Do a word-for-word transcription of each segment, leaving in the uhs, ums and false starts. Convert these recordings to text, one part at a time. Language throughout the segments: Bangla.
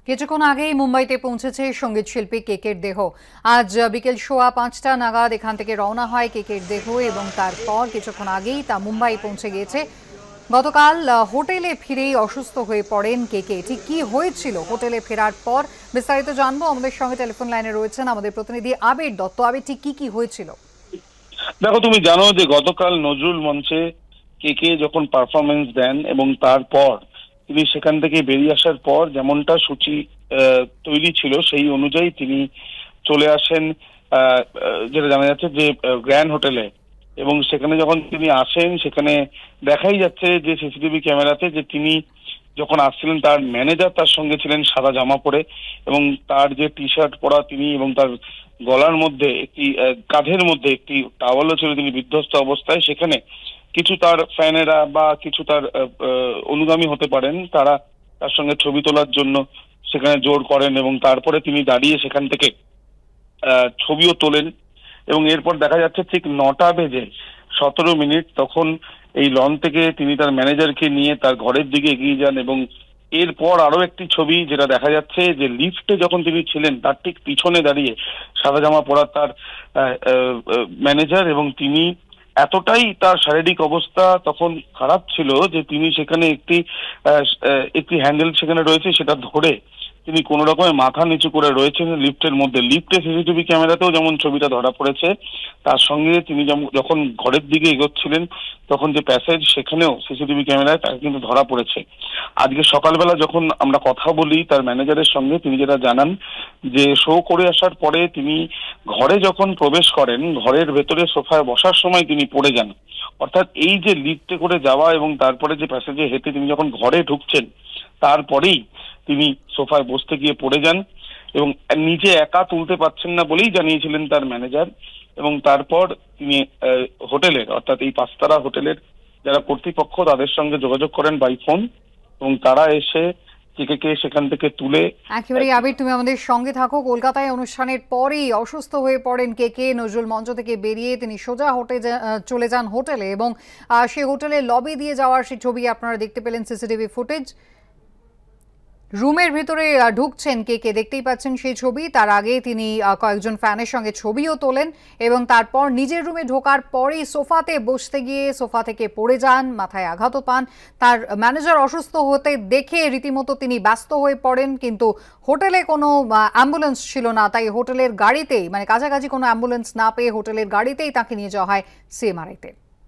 কিছুক্ষণ আগেই মুম্বাইতে পৌঁছেছে সঙ্গীত শিল্পী কেকের দেহ। আজ বিকেল সোয়া পাঁচটা নাগাদ এখান থেকে রওনা হয় কেকের দেহ এবং তারপর কিছুক্ষণ আগেই তা মুম্বাই পৌঁছে গিয়েছে। গতকাল হোটেলে ফিরেই অসুস্থ হয়ে পড়েন কেকে। ঠিক কি হয়েছিল হোটেলে ফেরার পর বিস্তারিত জানবো। আমাদের সঙ্গে টেলিফোন লাইনে রয়েছেন আমাদের প্রতিনিধি আবির দত্ত। আবির, ঠিক কি কি হয়েছিল? দেখো, তুমি জানো যে গতকাল নজরুল মঞ্চে কেকে যখন পারফরমেন্স দেন এবং তারপর তিনি সেখান থেকে বেরিয়ে আসার পর যেমনটা সূচি তৈরি ছিল সেই অনুযায়ী তিনি চলে আসেন যেটা জানা যাচ্ছে যে গ্র্যান্ড হোটেলে। এবং সেখানে যখন তিনি আসেন সেখানে দেখাই যাচ্ছে যে সিসিটিভি ক্যামেরাতে যে তিনি যখন আসছিলেন তার ম্যানেজার তার সঙ্গে ছিলেন সাদা জামা পরে, এবং তার যে টি শার্ট পরা তিনি এবং তার গলার মধ্যে একটি কাঁধের মধ্যে একটি টাওয়ালও ছিল, তিনি বিধ্বস্ত অবস্থায়। সেখানে কিছু তার ফ্যানেরা বা কিছু তার অনুগামী হতে পারেন, তারা তার সঙ্গে ছবি তোলার জন্য সেখানে জোর করেন এবং তারপরে তিনি দাঁড়িয়ে সেখান থেকে আহ ছবিও তোলেন। এবং এরপর দেখা যাচ্ছে ঠিক নটা বেজে সতেরো মিনিট তখন এই লন থেকে তিনি তার ম্যানেজারকে নিয়ে তার ঘরের দিকে এগিয়ে যান। এবং এরপর আরো একটি ছবি যেটা দেখা যাচ্ছে যে লিফটে যখন তিনি ছিলেন তার ঠিক পিছনে দাঁড়িয়ে সাদা জামা পরা তার ম্যানেজার, এবং তিনি এতটাই তার শারীরিক অবস্থা তখন খারাপ ছিল যে তিনি সেখানে একটি একটি হ্যান্ডেল সেখানে রয়েছে সেটা ধরে তিনি কোন রকমে মাথা নিচু করে রয়েছেন লিফটের মধ্যে। লিফটে সিসিটিভি ক্যামেরাতেও যেমন ছবিটা ধরা পড়েছে, তার সঙ্গে তিনি যখন ঘরের দিকে এগোচ্ছিলেন তখন যে প্যাসেজ সেখানেও সিসিটিভি ক্যামেরায় তাকে কিন্তু ধরা পড়েছে। আজকে সকালবেলা যখন আমরা কথা বলি তার ম্যানেজারের সঙ্গে, তিনি যেটা জানান যে শো করে আসার পরে তিনি ঘরে যখন প্রবেশ করেন ঘরের ভেতরে সোফায় বসার সময় তিনি পড়ে যান। অর্থাৎ এই যে লিফটে করে যাওয়া এবং তারপরে যে প্যাসেজে হেঁটে তিনি যখন ঘরে ঢুকছেন তারপরেই তিনি সোফায় বসতে গিয়ে পড়ে যান এবং নিজে একা তুলতে পারছেন না বলেই জানিয়েছিলেন তার ম্যানেজার। এবং তারপর তিনি হোটেলের অর্থাৎ এই পাঁচতারা হোটেলের যারা কর্তৃপক্ষ তাদের সঙ্গে যোগাযোগ করেন বাই ফোন, এবং তারা এসে কেকে সেখান থেকে তুলে। একেবারে আবির, তুমি আমাদের সঙ্গে থাকো। কলকাতায় অনুষ্ঠানের পরেই অসুস্থ হয়ে পড়েন কেকে। নজরুল মঞ্চ থেকে বেরিয়ে তিনি সোজা হোটেলে চলে যান হোটেলে, এবং সেই হোটেলে লবি দিয়ে যাওয়ার সেই ছবি আপনারা দেখতে পেলেন সিসিটিভি ফুটেজ। রুমের ভিতরে ঢুকছেন কেকে, দেখতেই পাচ্ছেন সেই ছবি। তার আগে তিনি কয়েকজন ফ্যানের সঙ্গে ছবিও তোলেন এবং তারপর নিজের রুমে ঢোকার পরেই সোফাতে বসতে গিয়ে সোফা থেকে পড়ে যান, মাথায় আঘাতও পান। তার ম্যানেজার অসুস্থ হতে দেখে রীতিমতো তিনি ব্যস্ত হয়ে পড়েন, কিন্তু হোটেলে কোনো অ্যাম্বুলেন্স ছিল না, তাই হোটেলের গাড়িতেই, মানে কাছাকাছি কোনো অ্যাম্বুলেন্স না পেয়ে হোটেলের গাড়িতেই তাকে নিয়ে যাওয়া হয় সিএমআরআইতে।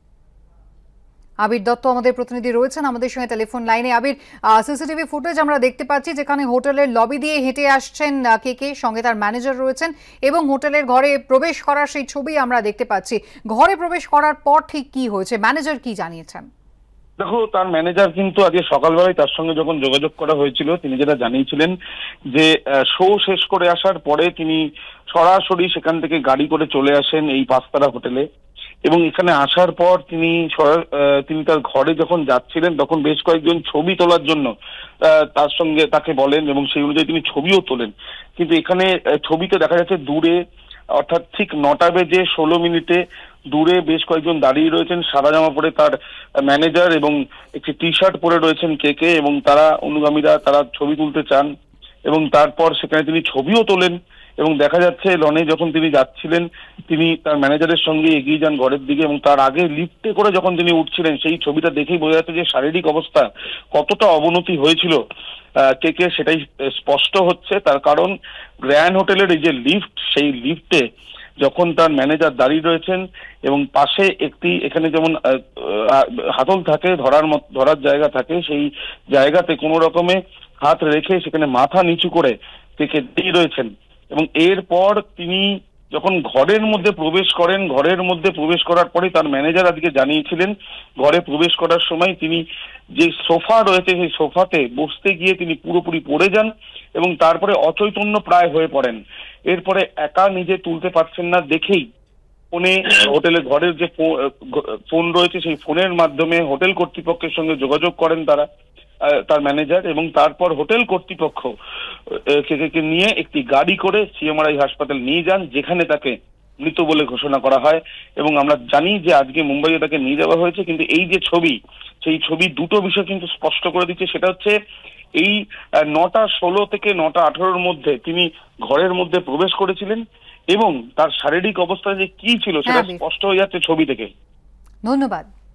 আবির দত্ত আমাদের প্রতিনিধি রয়েছেন আমাদের সঙ্গে টেলিফোন লাইনে। আবির, সিসিটিভি ফুটেজ আমরা দেখতে পাচ্ছি যেখানে হোটেলের লবি দিয়ে হেঁটে আসছেন কেকে, সঙ্গে তার ম্যানেজার রয়েছেন এবং হোটেলের ঘরে প্রবেশ করার সেই ছবি আমরা দেখতে পাচ্ছি। ঘরে প্রবেশ করার পর ঠিক কি হয়েছে, ম্যানেজার কি জানিয়েছেন? দেখো, তার ম্যানেজার কিন্তু আজকে সকালবেলায় তার সঙ্গে যখন যোগাযোগ করা হয়েছিল তিনি যেটা জানিয়েছিলেন যে শো শেষ করে আসার পরে তিনি সরাসরি সেখান থেকে গাড়ি করে চলে আসেন এই পাঁচতারা হোটেলে, এবং এখানে আসার পর তিনি তিনি তার ঘরে যখন যাচ্ছিলেন তখন বেশ কয়েকজন ছবি তোলার জন্য তার সঙ্গে তাকে বলেন এবং সেই অনুযায়ী তিনি ছবিও তোলেন। কিন্তু এখানে ছবিতে দেখা যাচ্ছে দূরে, অর্থাৎ ঠিক নটা বেজে ষোলো মিনিটে দূরে বেশ কয়েকজন দাঁড়িয়ে রয়েছেন সাদা জামা পরে তার ম্যানেজার এবং একটি টি শার্ট পরে রয়েছেন কেকে, এবং তারা অনুগামীরা তারা ছবি তুলতে চান এবং তারপর সেখানে তিনি ছবিও তোলেন। এবং দেখা যাচ্ছে লনে যখন তিনি যাচ্ছিলেন তিনি তার ম্যানেজারের সঙ্গে এগিয়ে যান ঘরের দিকে, এবং তার আগে লিফটে করে যখন তিনি উঠছিলেন সেই ছবিটা দেখেই বোঝা যাচ্ছে যে শারীরিক অবস্থা কতটা অবনতি হয়েছিল কেকে, সেটাই স্পষ্ট হচ্ছে। তার কারণ গ্র্যান্ড হোটেলের এই যে লিফট, সেই লিফটে যখন তার ম্যানেজার দাঁড়িয়ে রয়েছেন এবং পাশে একটি এখানে যেমন হাতল থাকে ধরার ধরার জায়গা থাকে, সেই জায়গাতে কোনো রকমে হাত রেখে সেখানে মাথা নিচু করে কেকে দাঁড়িয়ে রয়েছেন। এবং এরপর তিনি যখন ঘরের মধ্যে প্রবেশ করেন, ঘরের মধ্যে প্রবেশ করার পরে তার ম্যানেজার আজকে জানিয়েছিলেন ঘরে প্রবেশ করার সময় তিনি যে সোফা রয়েছে সেই সোফাতে বসতে গিয়ে তিনি পুরোপুরি পড়ে যান এবং তারপরে অচৈতন্য প্রায় হয়ে পড়েন। এরপরে একা নিজে তুলতে পারছেন না দেখেই ফোনে হোটেলে ঘরের যে ফোন রয়েছে সেই ফোনের মাধ্যমে হোটেল কর্তৃপক্ষের সঙ্গে যোগাযোগ করেন তারা, তার ম্যানেজার, এবং তারপর হোটেল কর্তৃপক্ষ কেকে নিয়ে একটি গাড়ি করে সিএমআরআই হাসপাতাল নিয়ে যান, যেখানে তাকে মৃত বলে ঘোষণা করা হয়। এবং আমরা জানি যে আজকে মুম্বাইয়ে তাকে নিয়ে যাওয়া হয়েছে, কিন্তু এই যে ছবি সেই ছবি দুটো বিষয় কিন্তু স্পষ্ট করে দিচ্ছে। সেটা হচ্ছে এই নটা ষোলো থেকে নটা আঠারোর মধ্যে তিনি ঘরের মধ্যে প্রবেশ করেছিলেন এবং তার শারীরিক অবস্থা যে কি ছিল সেটা হ্যাঁ, স্পষ্ট হয়ে যাচ্ছে ছবি থেকে। ধন্যবাদ।